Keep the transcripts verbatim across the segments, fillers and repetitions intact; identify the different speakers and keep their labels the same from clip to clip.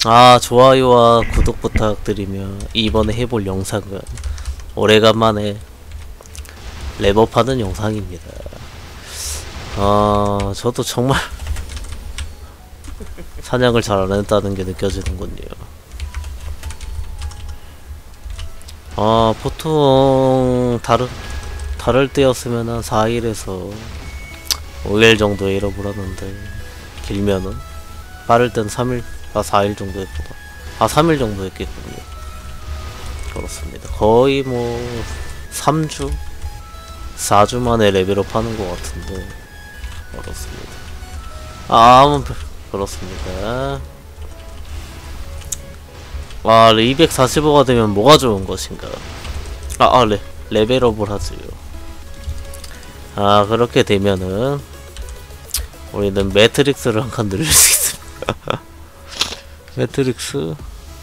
Speaker 1: 아, 좋아요와 구독 부탁드리며 이번에 해볼 영상은 오래간만에 랩업하는 영상입니다. 아, 저도 정말 사냥을 잘 안했다는 게 느껴지는군요. 아, 보통 다른 다를 때였으면 한 사 일에서 오 일 정도에 일업을 하는데, 길면은 빠를 땐 삼 일, 아 사 일 정도 했구나. 아 삼 일 정도 했겠군요. 그렇습니다. 거의 뭐 삼 주? 사 주 만에 레벨업 하는 것 같은데, 그렇습니다. 아, 그렇습니다. 아, 이백사십오가 되면 뭐가 좋은 것인가? 아, 아 레, 레벨업을 하지요. 아, 그렇게 되면은 우리는 매트릭스를 한 칸 늘릴 수 있습니다. 매트릭스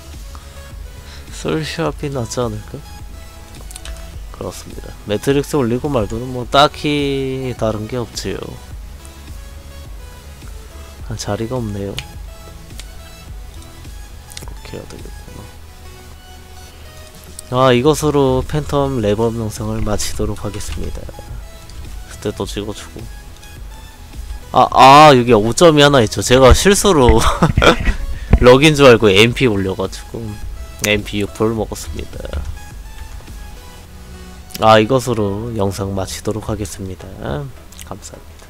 Speaker 1: 솔샵이 낫지 않을까? 그렇습니다. 매트릭스 올리고 말고는 뭐 딱히 다른 게 없지요. 아, 자리가 없네요. 이렇게 해야 되겠구나. 아, 이것으로 팬텀 랩업 영상을 마치도록 하겠습니다. 그때 또 찍어주고. 아, 아, 여기 오점이 하나 있죠. 제가 실수로 럭인 줄 알고 엠피 올려가지고 엠피 육 불 먹었습니다. 아, 이것으로 영상 마치도록 하겠습니다. 감사합니다.